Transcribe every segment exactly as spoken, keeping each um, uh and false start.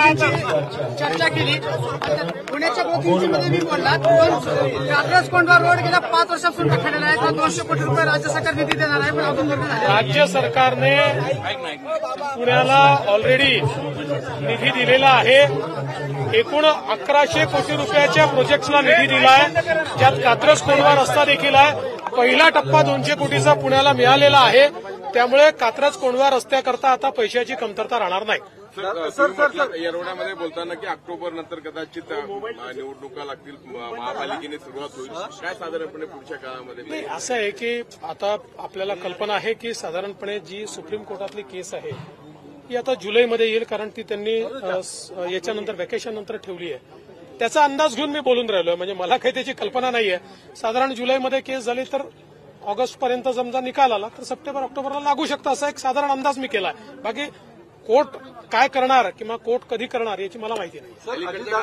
चर्चा केली। पुण्याच्या गोष्टींमध्ये मी बोलला पण कात्रज कोंढवा रोड गेल्या पाच वर्षापासून रखडलेला आहे, दोनशे कोटी रुपये राज्य सरकार निधी देणार आहे, पण अजून निर्णय झाला नाही। राज्य सरकारने पुण्याला ऑलरेडी निधी दिलेला आहे। एकूण अकराशे कोटी रुपयाच्या प्रोजेक्ट्सला निधी दिलाय, ज्यात कात्रज कोंढवा रस्ता देखील आहे। पहिला टप्पा दोनशे कोटीचा पुण्याला मिळालेला आहे, त्यामुळे कात्रज कोंढवा रस्त्याकरता आता पैशाची कमतरता राहणार नाही। सर सर येरवड्यामध्ये बोलताना की ऑक्टोबर नंतर कदाचित निवडणुका लागतील, महापालिकेने सुरुवात होईल, काय साधारणपणे पुढच्या काळामध्ये? असं आहे की आता आपल्याला कल्पना आहे की साधारणपणे जी सुप्रीम कोर्टातली केस आहे ही आता जुलैमध्ये येईल, कारण ती त्यांनी याच्यानंतर व्हॅकेशन नंतर ठेवली आहे। त्याचा अंदाज घेऊन मी बोलून राहिलोय, म्हणजे मला काही त्याची कल्पना नाहीये। साधारण जुलैमध्ये केस झाली तर ऑगस्ट पर्यंत समजा निकाल आला तर सप्टेंबर ऑक्टोबरला लागू शकतं, असा एक साधारण अंदाज मी केलाय। बाकी कोर्ट काय करणार किंवा कोर्ट कधी करणार याची मला माहिती नाही।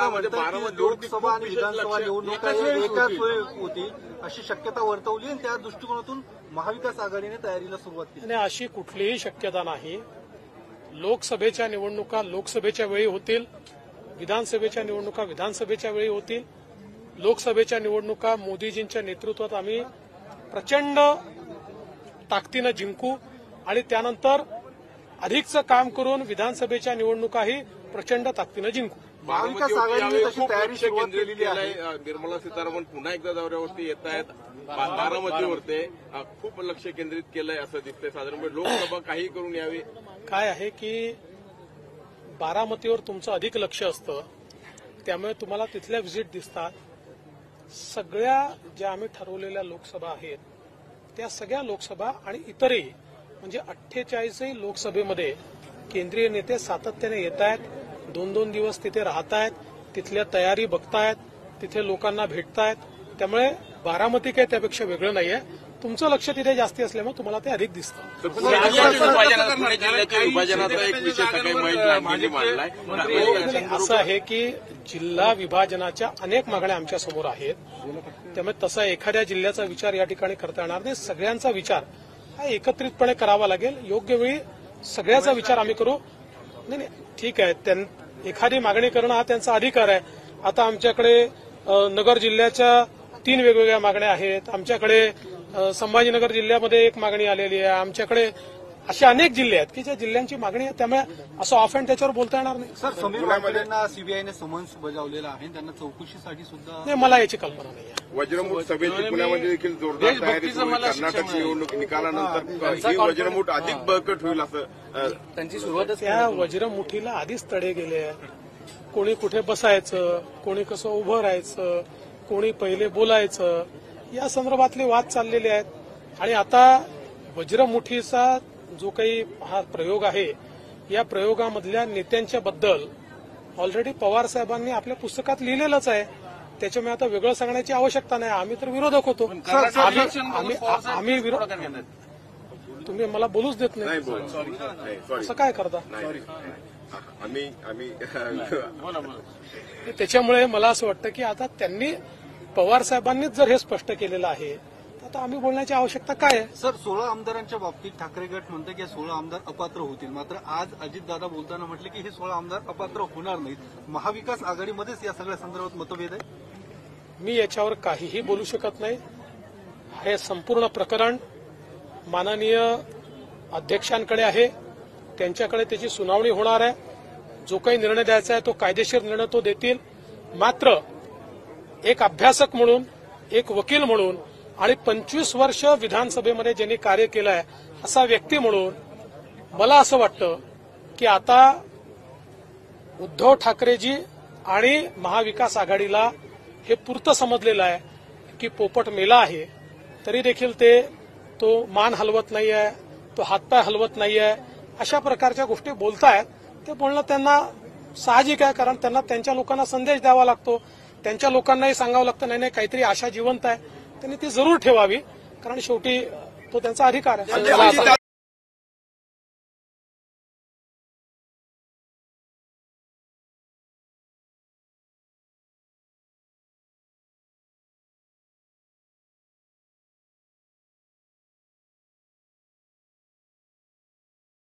लोकसभा आणि विधानसभा निवडणुका एकाच वेळी होती अशी शक्यता वर्तवली आणि त्या दृष्टिकोनातून महाविकास आघाडीने तयारीला सुरुवात केली। आणि अशी कुठलीही शक्यता नाही। लोकसभेच्या निवडणुका लोकसभेच्या वेळी होतील, विधानसभेच्या निवडणुका विधानसभेच्या वेळी होतील। लोकसभेच्या निवडणुका मोदीजींच्या नेतृत्वात आम्ही प्रचंड ताकदीनं जिंकू आणि त्यानंतर अधिकचं काम करून विधानसभेच्या निवडणुकाही प्रचंड ताकदीनं जिंकू। महाविकास आघाडीने तशी तयारी सुरुवात केलेली आहे। निर्मला सीतारामन पुन्हा एकदा दौऱ्यावरती येत आहेत, बारामतीवरती खूप लक्ष केंद्रित केलंय असं दिसतंय। साधारणपणे लोकसभा काही करून यावी। काय आहे की बारामतीवर तुमचं अधिक लक्ष असतं, त्यामुळे तुम्हाला तिथल्या व्हिजिट दिसतात। सगळ्या ज्या आम्ही ठरवलेल्या लोकसभा आहेत त्या सगळ्या लोकसभा आणि इतरही म्हणजे अठ्ठेचाळीसही लोकसभेमध्ये केंद्रीय नेते सातत्याने येत आहेत, दोन दोन दिवस तिथे राहत आहेत, तिथल्या तयारी बघतायत, तिथे लोकांना भेटतायत। त्यामुळे बारामती काही त्यापेक्षा वेगळं नाहीये। तुमचं लक्ष तिथे जास्ती असल्यामुळे तुम्हाला ते अधिक दिसतं। असं आहे की जिल्हा विभाजनाच्या अनेक मागण्या आमच्या समोर आहेत, त्यामुळे तसा एखाद्या जिल्ह्याचा विचार या ठिकाणी करता येणार नाही। सगळ्यांचा विचार हा एकत्रितपणे करावा लागेल, योग्य वेळी सगळ्याचा विचार आम्ही करू। नाही नाही ठीक आहे, एखादी मागणी करणं हा त्यांचा अधिकार आहे। आता आमच्याकडे नगर जिल्ह्याच्या तीन वेगवेगळ्या मागण्या आहेत, आमच्याकडे संभाजीनगर जिल्ह्यामध्ये एक मागणी आलेली आहे, आमच्याकडे असे अनेक जिल्हे आहेत की ज्या जिल्ह्यांची मागणी आहे, त्यामुळे असं ऑफ अँड त्याच्यावर बोलता येणार नाही। सर समीर वायकडेंना सीबीआयने समन्स बजावलेला आहे, त्यांना चौकशीसाठी सुद्धा नाही, मला याची कल्पना नाही आहे। वज्रमूठ सभेची पुण्यामध्ये देखील जोरदार तयारी सुरू आहे। कर्नाटकची निवडणूक निकालानंतर ही वज्रमूठ अधिक बळकट होईल असं त्यांची सुरुवात। त्या वज्रमुठीला आधीच तडे गेले आहेत। कोणी कुठे बसायचं, कोणी कसं उभं राहायचं, कोणी पहिले बोलायचं, या संदर्भातले वाद चाललेले आहेत। आणि आता वज्रमुठीचा जो काही हा प्रयोग आहे, या प्रयोगामधल्या नेत्यांच्या बद्दल ऑलरेडी पवार साहेबांनी आपल्या पुस्तकात लिहिलेलंच आहे, त्याच्यामुळे आता वेगळं सांगण्याची आवश्यकता नाही। आम्ही तर विरोधक होतो, आम्ही विरोध तुम्ही मला बोलूच देत नाही, असं काय करता? आम्ही आम्ही त्याच्यामुळे मला असं वाटतं की आता त्यांनी पवार साहेबांनीच जर हे स्पष्ट केलेलं आहे तर आता आम्ही बोलण्याची आवश्यकता काय आहे? सर सोळा आमदारांच्या बाबतीत ठाकरे गट म्हणते की सोळा आमदार अपात्र होतील, मात्र आज अजितदादा बोलताना म्हटले की हे सोळा आमदार अपात्र होणार नाहीत। महाविकास आघाडीमध्येच या सगळ्या संदर्भात मतभेद आहे। मी याच्यावर काहीही बोलू शकत नाही। हे संपूर्ण प्रकरण माननीय अध्यक्षांकडे आहे, त्यांच्याकडे त्याची सुनावणी होणार आहे। जो काही निर्णय द्यायचा आहे तो कायदेशीर निर्णय तो देतील। मात्र एक अभ्यासक म्हणून, एक वकील म्हणून आणि पंचवीस वर्ष विधानसभेमध्ये ज्यांनी कार्य केलं आहे असा व्यक्ती म्हणून मला असं वाटतं की आता उद्धव ठाकरेजी आणि महाविकास आघाडीला हे पुरतं समजलेलं आहे की पोपट मेला आहे, तरी देखील ते तो मान हलवत नाही आहे, तो हातपाय हलवत नाही आहे, अशा प्रकारच्या गोष्टी बोलतायत। ते बोलणं त्यांना साहजिक आहे, कारण त्यांना त्यांच्या लोकांना संदेश द्यावा लागतो, त्यांच्या लोकांनाही सांगावं लागतं नाही नाही काहीतरी आशा जिवंत आहे, त्यांनी ती जरूर ठेवावी, कारण शेवटी तो त्यांचा अधिकार आहे।